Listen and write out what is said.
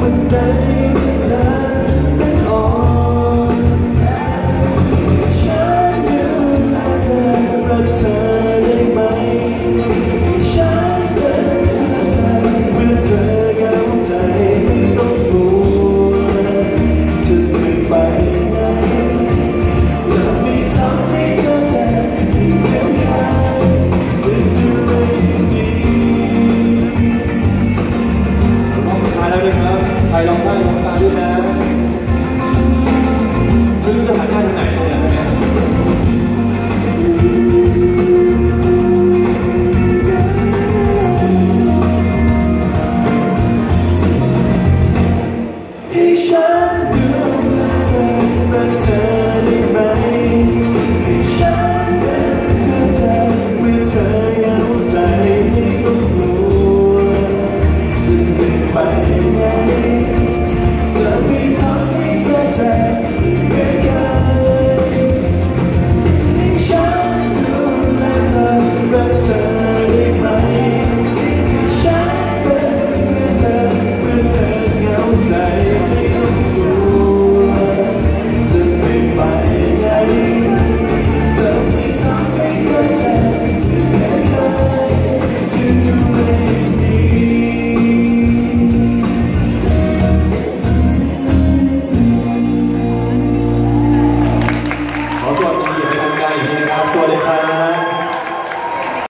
วันใดที่เธอไม่อ่อนฉันยังรักเธอรักเธอได้ไหมฉันยังรักเธอเมื่อเธอเข้าใจไม่ต้องกลัวจะไม่ไปไหนจะไม่ทำให้เธอเจ็บอีกเดียวกันจะดูแลดีรอบสุดท้ายแล้วนะครับใครร้องได้ร้องตามด้วยนะ